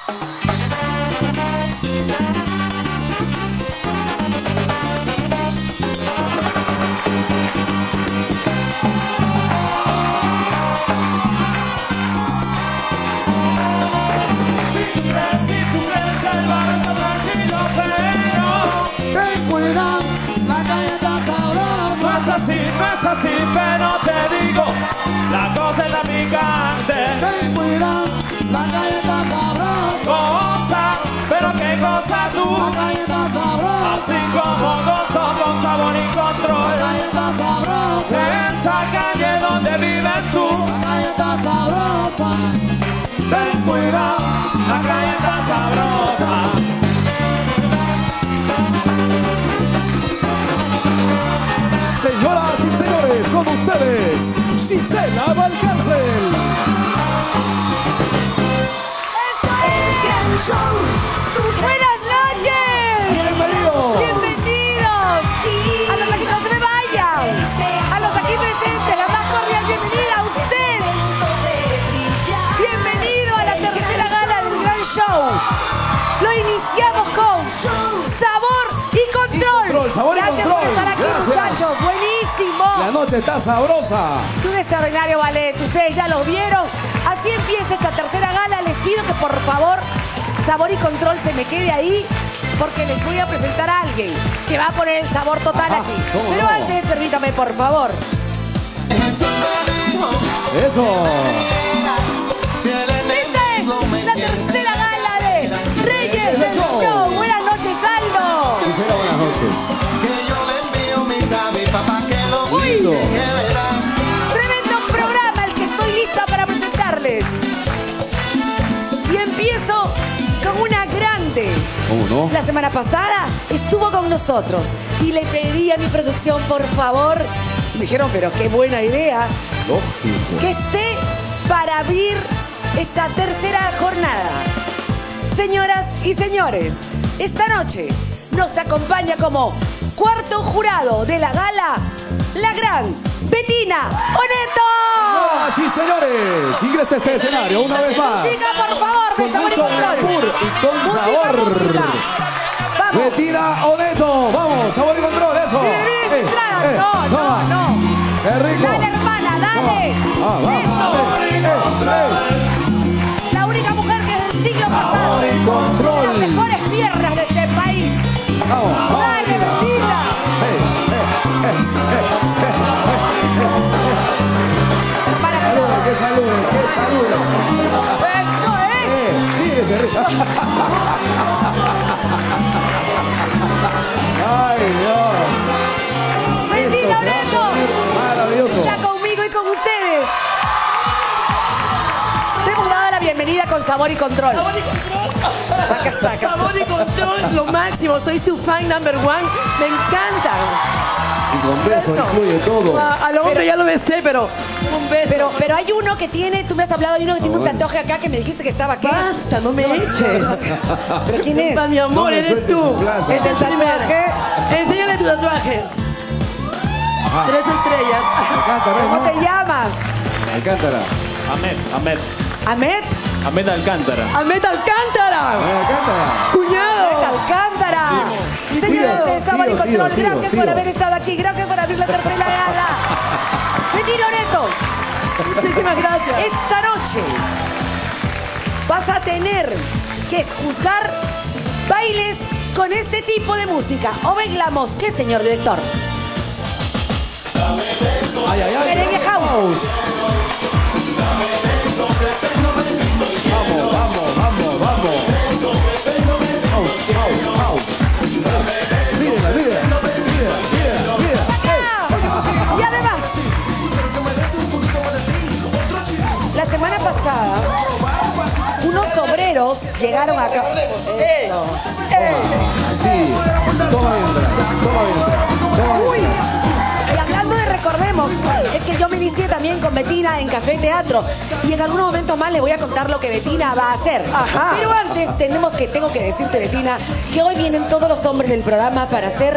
No es así, pero te digo, la cosa está picante. Ten cuidado, la calle está sabrosa. Goza, pero qué cosa tú. La calle está sabrosa. Así como gozo con sabor y control. La calle está sabrosa. En esa calle donde vives tú. La calle está sabrosa. Ten cuidado, la calle está sabrosa. Señoras y señores, con ustedes, Gisela Valcárcel. ¡Eso es! ¡Gran show! ¡Buenas noches! Bienvenidos. ¡Bienvenidos! A los aquí no se me vayan. A los aquí presentes, la más cordial bienvenida a usted. Bienvenido a la tercera gala del Gran Show. Lo iniciamos con Sabor y Control. Sabor y Gracias Control. por estar aquí, Gracias. muchachos. Buenísimo. La noche está sabrosa. Un extraordinario ballet, ustedes ya lo vieron. Así empieza esta tercera gala. Les pido que por favor, Sabor y Control se me quede ahí, porque les voy a presentar a alguien que va a poner el sabor total Ajá, aquí. ¿cómo Pero no? antes, permítame, por favor. Eso. Esta es la tercera gala de Reyes del Show. Buenas noches, Aldo. Gisela, buenas noches. Lindo. Tremendo programa el que estoy lista para presentarles. Y empiezo con una grande. ¿Cómo no? La semana pasada estuvo con nosotros y le pedí a mi producción, por favor, me dijeron, pero qué buena idea, Lógico. que esté para abrir esta tercera jornada. Señoras y señores, esta noche nos acompaña como cuarto jurado de la gala, la gran Betina Oneto. Señoras y señores, ingresa a este escenario una vez más. Música, por favor, de Con Sabor y mucho Control. glamour y con Música, sabor. música. Vamos. Betina Oneto. Vamos, Sabor y Control, eso. Mira, entrada. Toma. No. Qué rico. Dale, hermana, dale. Vamos. La única mujer que del siglo pasado Sabor y tiene Control. las mejores piernas de este país. Vamos. Dale, Betina. Para que Salude, que salude, que salude. Eso es. Tírese, rica. Ay, Dios. Betina Esto se va a Oneto. poner maravilloso. Está conmigo y con ustedes. Te hemos dado la bienvenida con Sabor y Control. Sabor y Control. Acá está. Sabor y Control, lo máximo. Soy su fan number one. Me encantan. Y con beso incluye todo. Al hombre ya lo besé, pero un beso. Pero hay uno que tiene, tú me has hablado de uno que tiene un tatuaje acá que me dijiste que estaba aquí. Basta, no me eches. ¿Pero quién es? Mi amor, No me eres sueltes tú. en plaza. Es el ¿Tatuaje? primer. Enséñale tu tatuaje. 3 estrellas. Alcántara, ¿Cómo ¿no? te llamas? Alcántara. ¿Ahmed? Ahmed Alcántara. Ahmed Alcántara. Alcántara. Cuñado. Alcántara. Señores de Sabor y Control, gracias por haber estado aquí. Gracias por abrir la tercera gala. Betina Oneto, Muchísimas gracias. esta noche vas a tener que juzgar bailes con este tipo de música. O bailamos, ¿qué, señor director? Ay, ay, ay. Merengue house. Vamos, vamos, vamos, vamos. House, house, house. Mírenla, mírenla. Mírenla, mírenla. Y además, la semana pasada, unos obreros llegaron acá. Eso. Sí. Toma mientras, toma mientras. Uy, y hablando de recordemos, es que yo me inicié también con Betina en Café Teatro y en algún momento más les voy a contar lo que Betina va a hacer. Ajá. Pero antes tengo que decirte, Betina, que hoy vienen todos los hombres del programa para hacer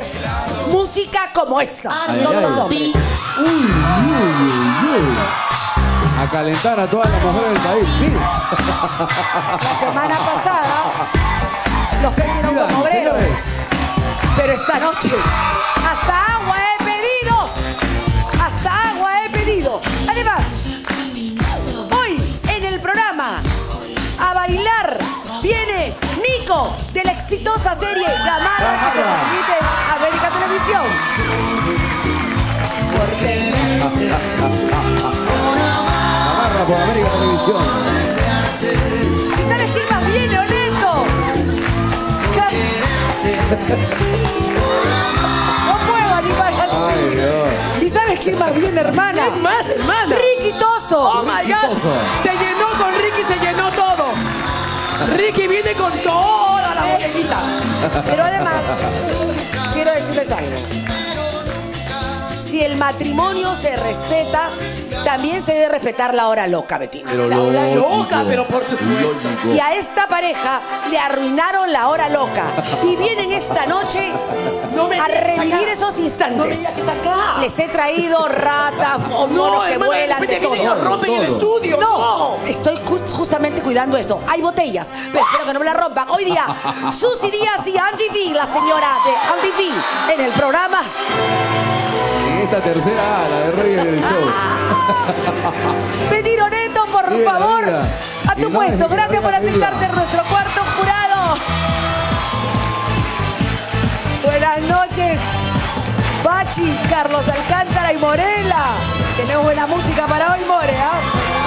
música como esta. Ay, Todos ay. los hombres. Uy, uy, uy, uy. A calentar a todas las mujeres del país. Mire. La semana pasada los Sexy hicieron Dance, como obreros. señores. Pero esta noche, hasta agua he pedido. Hasta agua he pedido. Además, hoy en el programa, a bailar, viene Nico de la exitosa serie Gamarra que se transmite en América Televisión. Porque Gamarra por América Televisión. ¿y sabes quién más viene, Oneto? No puedo animar Ay, Dios. ¿Y sabes quién más viene, hermana? ¿Quién más, hermana? Ricky Toso. Oh my God. Riquitoso. Se llenó con Ricky, se llenó todo. Ricky viene con toda la botellita. Pero además, quiero decirles algo. Si el matrimonio se respeta, también se debe respetar la hora loca, Betina. Pero La hora lógico, loca, pero por supuesto. lógico. Y a esta pareja le arruinaron la hora loca. Y vienen esta noche No me a digas revivir acá. esos No me instantes. digas que está acá. Les he traído ratas o monos No, que hermana, vuelan de vienen y todo. nos rompen el Todo. estudio. No, estoy justamente cuidando eso. Hay botellas, pero espero que no me la rompan. Hoy día, Susy Díaz y Andy V, la señora de Andy V, en el programa. En esta tercera ala de Reyes del Show. Pedir Oneto, por Mira, favor, mira. a tu Y no puesto. es Gracias por Gabriela aceptar ser nuestro cuarto jurado. Buenas noches, Bachi, Carlos Alcántara y Morela. Tenemos buena música para hoy, More, ¿ah?